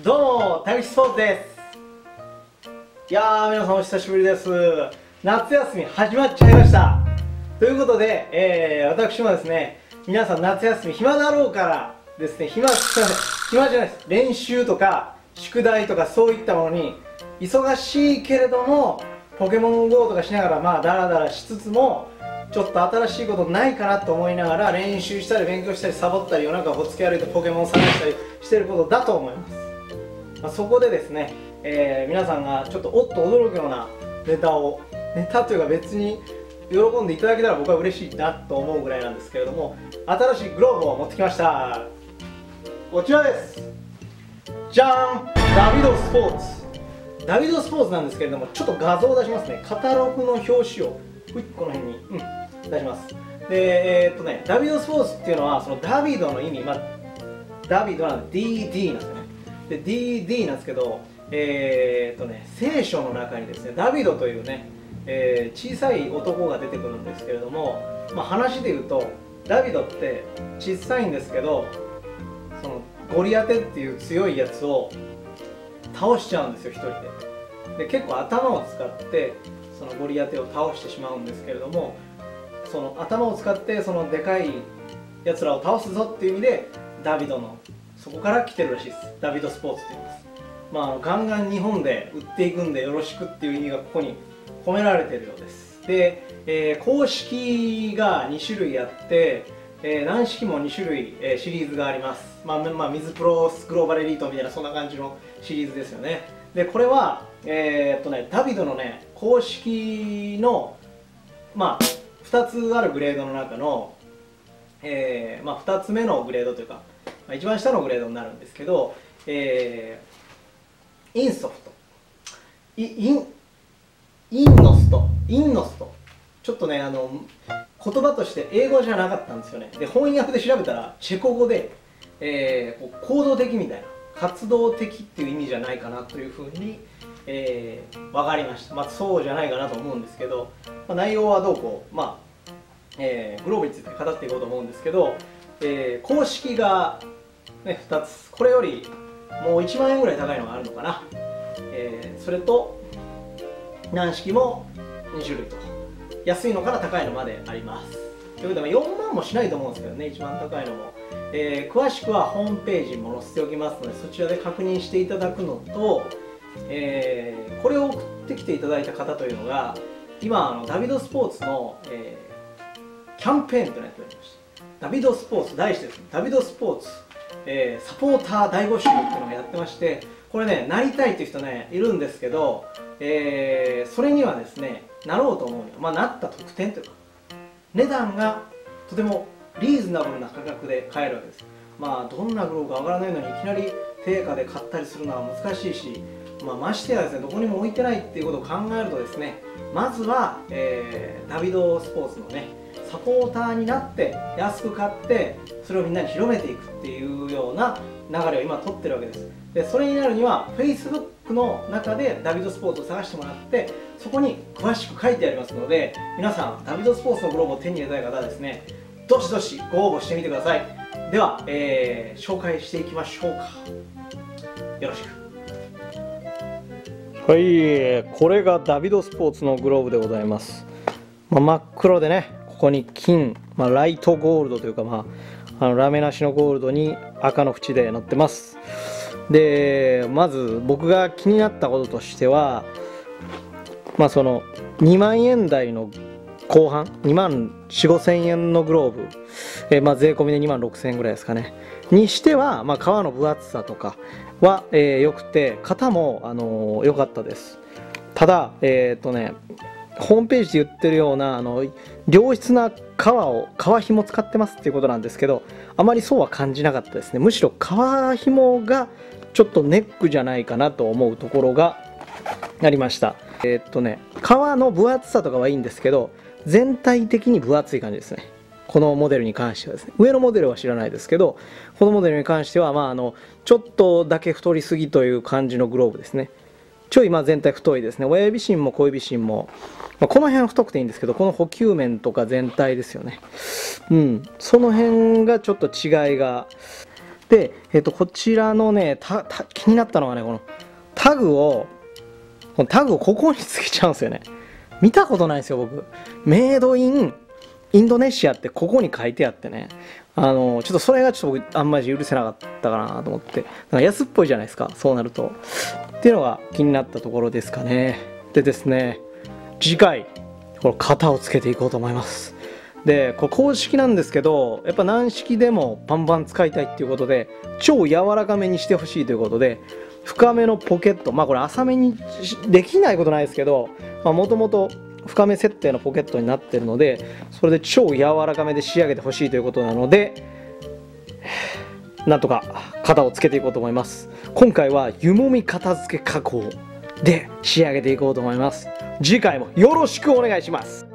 どうも、田口スポーツです。いやー、皆さんお久しぶりです。夏休み始まっちゃいました。ということで、私もですね、皆さん夏休み暇だろうからですね、暇じゃないです。練習とか宿題とかそういったものに忙しいけれども、ポケモン GO とかしながらダラダラしつつも、ちょっと新しいことないかなと思いながら練習したり勉強したりサボったり夜中ほつき歩いてポケモン探したりしてることだと思います。そこでですね、皆さんがちょっとおっと驚くようなネタというか別に喜んでいただけたら僕は嬉しいなと思うぐらいなんですけれども、新しいグローブを持ってきました。こちらです。じゃーん、ダビドスポーツ。ダビドスポーツなんですけれども、ちょっと画像を出しますね。カタログの表紙をこの辺に、出します。で、ダビドスポーツっていうのはそのダビドの意味、ダビドは DD なんですよね。で DD なんですけど、聖書の中にですね、ダビドというね、小さい男が出てくるんですけれども、話で言うとダビドって小さいんですけど、そのゴリアテっていう強いやつを倒しちゃうんですよ、一人で。で結構頭を使ってそのゴリアテを倒してしまうんですけれども、その頭を使ってそのでかいやつらを倒すぞっていう意味でダビドのそこから来てるらしいです。ダビドスポーツって言います。ガンガン日本で売っていくんでよろしくっていう意味がここに込められているようです。で、公式が2種類あって、軟式も2種類、シリーズがあります。水プログローバルエリートみたいなそんな感じのシリーズですよね。でこれはダビドのね公式の2つあるグレードの中の、2つ目のグレードというか、一番下のグレードになるんですけど、インソフト、インノスト、ちょっとね言葉として英語じゃなかったんですよね。で翻訳で調べたらチェコ語で、行動的みたいな活動的っていう意味じゃないかなというふうに、分かりました。そうじゃないかなと思うんですけど、内容はどうこう、グローブについて語っていこうと思うんですけど、公式が、ね、2つ、これよりもう1万円ぐらい高いのがあるのかな、それと軟式も2種類と安いのから高いのまであります。ということで4万もしないと思うんですけどね、一番高いのも。詳しくはホームページにも載せておきますので、そちらで確認していただくのと、これを送ってきていただいた方というのが今ダビドスポーツの、キャンペーンというのをやっておりまして、ダビドスポーツ題してですね、ダビドスポーツ、サポーター大募集っていうのをやってまして、これねなりたいっていう人ねいるんですけど、それにはですねなろうと思うには、なった特典というか値段がとてもリーズナブルな価格で買えるわけです。どんなグローブかわからないのにいきなり定価で買ったりするのは難しいし、ましてやですねどこにも置いてないっていうことを考えるとですね、まずは、ダビドスポーツのねサポーターになって安く買ってそれをみんなに広めていくっていうような流れを今取ってるわけです。でそれになるには Facebook の中でダビドスポーツを探してもらって、そこに詳しく書いてありますので、皆さんダビドスポーツのグローブを手に入れたい方はですね、どしどしご応募してみてください。では、紹介していきましょうか。よろしく。はい、これがダビドスポーツのグローブでございます。真っ黒でね、ここに金、ライトゴールドというか、ラメなしのゴールドに赤の縁で載ってます。でまず僕が気になったこととしては、その2万円台の後半、2万4、5千円のグローブ、税込みで2万6千円ぐらいですかねにしては、革の分厚さとかは、良くて型も良かったです。ただホームページで言ってるような良質な革紐使ってますっていうことなんですけど、あまりそうは感じなかったですね。むしろ革紐がちょっとネックじゃないかなと思うところがありました。革の分厚さとかはいいんですけど、全体的に分厚い感じですね。このモデルに関してはですね、上のモデルは知らないですけど、このモデルに関してはちょっとだけ太りすぎという感じのグローブですね。ちょい全体太いですね。親指芯も小指芯も、この辺太くていいんですけど、この補給面とか全体ですよね。その辺がちょっと違いがで、こちらのね気になったのがね、このタグをここにつけちゃうんですよね。見たことないんですよ僕。メイドインインドネシアってここに書いてあってね、ちょっとそれがちょっと僕あんまり許せなかったかなと思って、なんか安っぽいじゃないですか、そうなるとっていうのが気になったところですかね。でですね、次回この型をつけていこうと思います。でこれ公式なんですけど、やっぱ軟式でもバンバン使いたいっていうことで、超柔らかめにしてほしいということで、深めのポケット、まあこれ浅めにできないことないですけど、もともと深め設定のポケットになってるので、それで超柔らかめで仕上げてほしいということなので、なんとか型をつけていこうと思います。今回は湯もみ片付け加工で仕上げていこうと思います。次回もよろしくお願いします。